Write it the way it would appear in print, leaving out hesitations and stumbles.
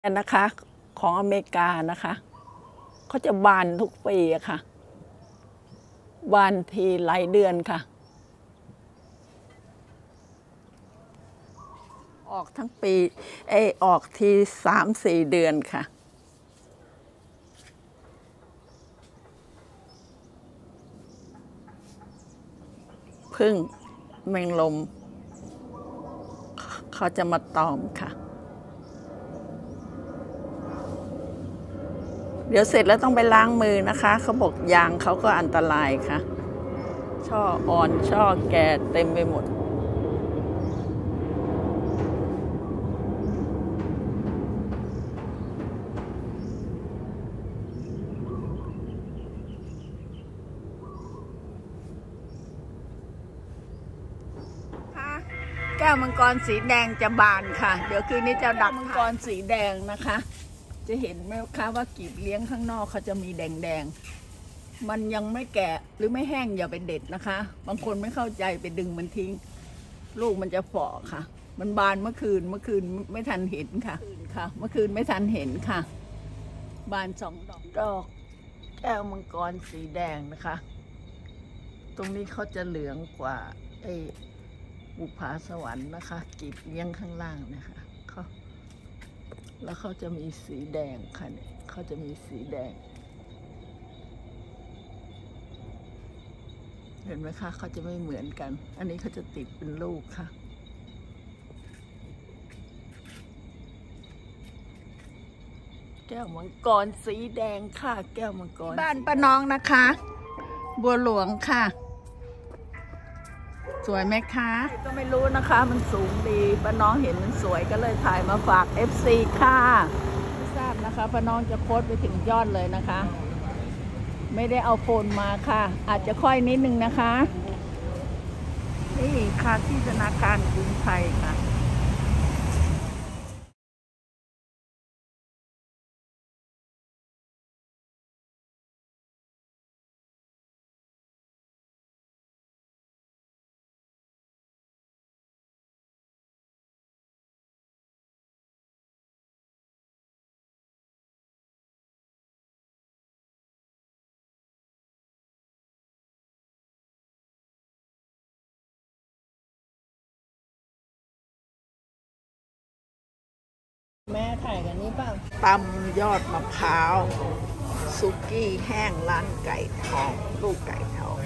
นะคะของอเมริกานะคะเขาจะบานทุกปีอะค่ะบานทีหลายเดือนค่ะออกทั้งปีออกที3-4 เดือนค่ะพึ่งแมงลมเขาจะมาตอมค่ะเดี๋ยวเสร็จแล้วต้องไปล้างมือนะคะเขาบอกยางเขาก็อันตรายค่ะช่ออ่อนช่อแก่เต็มไปหมดแก้วมังกรสีแดงจะบานค่ะเดี๋ยวคืนนี้จะดักมังกรสีแดงนะคะจะเห็นไหมคะว่ากีบเลี้ยงข้างนอกเขาจะมีแดงๆมันยังไม่แก่หรือไม่แห้งอย่าไปเด็ดนะคะบางคนไม่เข้าใจไปดึงมันทิ้งลูกมันจะฝ่อค่ะมันบานเมื่อคืนไม่ทันเห็นค่ะเมื่อคืนไม่ทันเห็นค่ะบาน2 ดอกแก้วมังกรสีแดงนะคะตรงนี้เขาจะเหลืองกว่าบุปผาสวรรค์นะคะกีบเลี้ยงข้างล่างนะคะแล้วเขาจะมีสีแดงค่ะเนี่ยเขาจะมีสีแดงเห็นไหมคะเขาจะไม่เหมือนกันอันนี้เขาจะติดเป็นลูกค่ะแก้วมังกรสีแดงค่ะแก้วมังกรบ้านป้าน้องนะคะบัวหลวงค่ะสวยไหมคะก็ไม่รู้นะคะมันสูงดีป้าน้องเห็นมันสวยก็เลยถ่ายมาฝาก FC ค่ะไม่ทราบนะคะป้าน้องจะโพสต์ไปถึงยอดเลยนะคะไม่ได้เอาโฟนมาค่ะอาจจะค่อยนิดนึงนะคะนี่ค่ะที่ธนาคารกรุงไทยค่ะแม่ถ่ายกันนี้ป่ะตำยอดมะพร้าวซุกี้แห้งร้านไก่ทองลูกไก่ทอง